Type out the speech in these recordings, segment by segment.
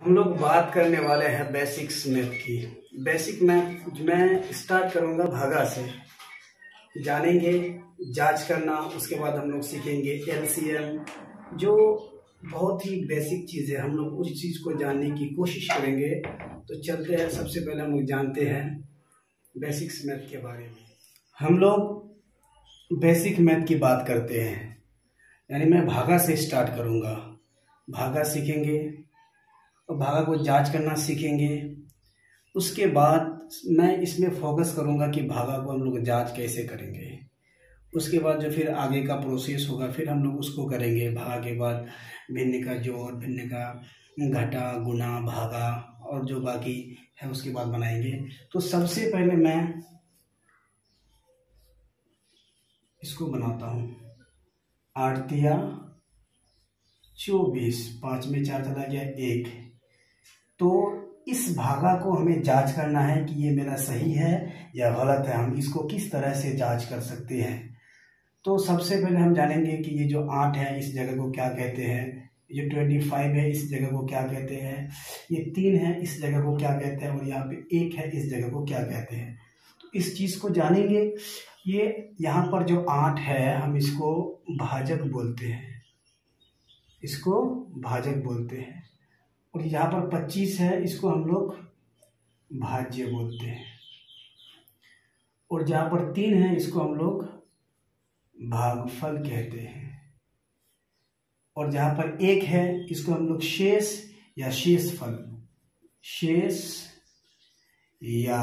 हम लोग बात करने वाले हैं बेसिक्स मैथ की। बेसिक मैथ मैं स्टार्ट करूंगा भागा से। जानेंगे जांच करना, उसके बाद हम लोग सीखेंगे एलसीएम, जो बहुत ही बेसिक चीज़ है। हम लोग उस चीज़ को जानने की कोशिश करेंगे। तो चलते हैं, सबसे पहले हम लोग जानते हैं बेसिक्स मैथ के बारे में। हम लोग बेसिक मैथ की बात करते हैं, यानी मैं भागा से स्टार्ट करूंगा। भागा सीखेंगे और भागा को जांच करना सीखेंगे। उसके बाद मैं इसमें फोकस करूंगा कि भागा को हम लोग जांच कैसे करेंगे। उसके बाद जो फिर आगे का प्रोसेस होगा फिर हम लोग उसको करेंगे। भागा के बाद भिन्न का जोड़, भिन्न का घटा, गुना, भागा और जो बाकी है उसके बाद बनाएंगे। तो सबसे पहले मैं इसको बनाता हूँ। 8 तिया 24, 5 में 4 चला गया 1। तो इस भागा को हमें जांच करना है कि ये मेरा सही है या गलत है। हम इसको किस तरह से जांच कर सकते हैं। तो सबसे पहले हम जानेंगे कि ये जो 8 है इस जगह को क्या कहते हैं, ये 25 है इस जगह को क्या कहते हैं, ये 3 है इस जगह को क्या कहते हैं और यहाँ पे 1 है इस जगह को क्या कहते हैं। तो इस चीज़ को जानेंगे। ये यहाँ पर जो 8 है हम इसको भाजक बोलते हैं, इसको भाजक बोलते हैं। और यहाँ पर 25 है इसको हम लोग भाज्य बोलते हैं। और जहाँ पर 3 है इसको हम लोग भागफल कहते हैं। और जहाँ पर 1 है इसको हम लोग शेष या शेषफल, शेष या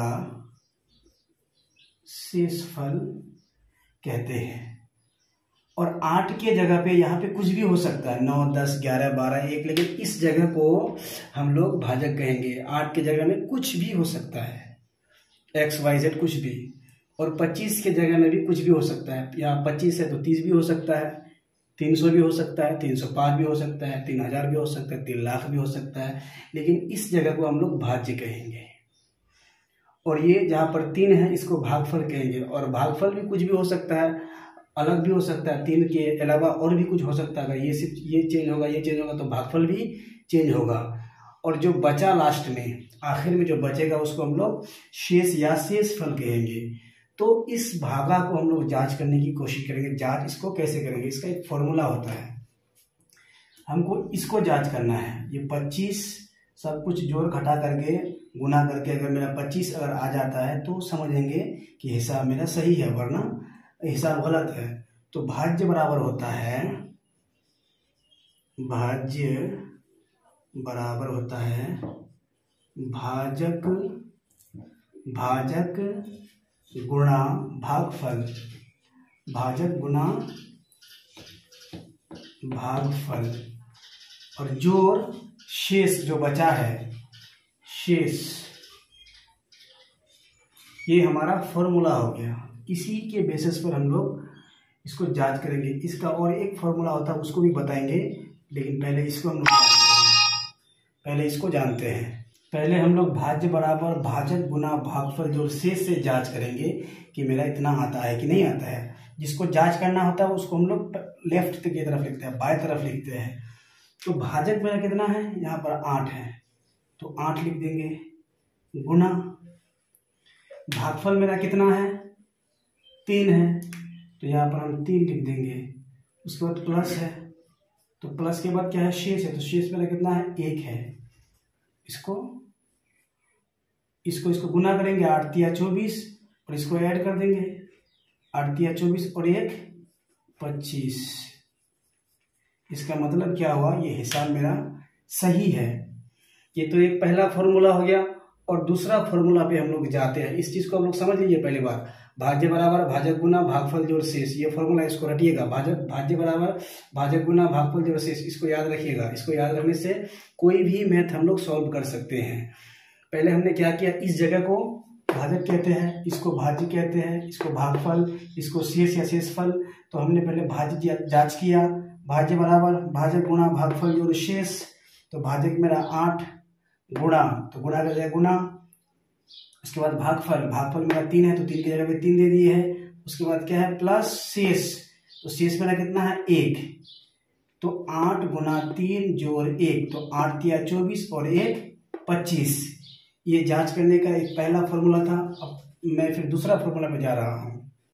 शेषफल कहते हैं। और 8 के जगह पे यहाँ पे कुछ भी हो सकता है, 9, 10, 11, 12, 1, लेकिन इस जगह को हम लोग भाजक कहेंगे। 8 के जगह में कुछ भी हो सकता है, x, y, z कुछ भी। और 25 के जगह में भी कुछ भी हो सकता है। यहाँ 25 है तो 30 भी हो सकता है, 300 भी हो सकता है, 305 भी हो सकता है, 3000 भी हो सकता है, 3 लाख भी हो सकता है। लेकिन इस जगह को हम लोग भाज्य कहेंगे। और ये जहाँ पर 3 है इसको भागफल कहेंगे। और भागफल भी कुछ भी हो सकता है, अलग भी हो सकता है, 3 के अलावा और भी कुछ हो सकता है। अगर ये सिर्फ ये चेंज होगा, ये चेंज होगा तो भागफल भी चेंज होगा। और जो बचा लास्ट में, आखिर में जो बचेगा उसको हम लोग शेष या शेषफल कहेंगे। तो इस भागा को हम लोग जांच करने की कोशिश करेंगे। जांच इसको कैसे करेंगे, इसका एक फॉर्मूला होता है। हमको इसको जांच करना है। ये 25 सब कुछ जोड़ घटा करके गुना करके अगर मेरा 25 अगर आ जाता है तो समझेंगे कि हिसाब मेरा सही है, वरना हिसाब गलत है। तो भाज्य बराबर होता है, भाज्य बराबर होता है भाजक, भाजक गुणा भागफल, भाजक गुणा भागफल। और जोड़ शेष जो बचा है, शेष, ये हमारा फॉर्मूला हो गया। इसी के बेसिस पर हम लोग इसको जांच करेंगे। इसका और एक फॉर्मूला होता है, उसको भी बताएंगे, लेकिन पहले इसको हम लोग पहले इसको जानते हैं। पहले हम लोग भाज्य बराबर भाजक गुना भागफल जोड़ शेष से जांच करेंगे कि मेरा इतना आता है कि नहीं आता है। जिसको जांच करना होता है उसको हम लोग लेफ्ट की तरफ लिखते हैं, बाएं तरफ लिखते हैं। तो भाजक मेरा कितना है, यहाँ पर 8 है तो 8 लिख देंगे, गुना भागफल मेरा कितना है, 3 है तो यहाँ पर हम 3 लिख देंगे। उसके बाद प्लस है तो प्लस के बाद क्या है, शेष है। तो शेष मेरा कितना है, 1 है। इसको गुना करेंगे, 8 तिया 24 और इसको ऐड कर देंगे, 8 तिया 24 और 1 25। इसका मतलब क्या हुआ, ये हिसाब मेरा सही है। ये तो एक पहला फॉर्मूला हो गया। और दूसरा फॉर्मूला पे हम लोग जाते हैं। इस चीज को हम लोग समझ लीजिए पहली बार। भाज्य बराबर भाजक गुना भागफल जोड़ शेष, ये फॉर्मूला इसको रटिएगा। भाज्य बराबर भाजक गुना भागफल जोड़ शेष, इसको याद रखिएगा। इसको याद रखने से कोई भी मैथ हम लोग सॉल्व कर सकते हैं। पहले हमने क्या किया, इस जगह को भाजक कहते हैं, इसको भाज्य कहते हैं, इसको भागफल, इसको शेष या शेषफल। तो हमने पहले भाज्य जांच किया। भाज्य बराबर भाजक गुना भागफल जोड़ शेष। तो भाजक मेरा 8 गुणा, तो गुणा कर दिया गुना। उसके बाद भागफल, भागफल मेरा 3 है तो 3 की जगह पे 3 दे दिए है। उसके बाद क्या है, प्लस शेष। तो शेष मेरा कितना है, 1। तो 8 गुना 3 जोड़ 1, तो 8 तिया 24 और 1 25। ये जांच करने का एक पहला फॉर्मूला था। अब मैं फिर दूसरा फॉर्मूला पे जा रहा हूँ।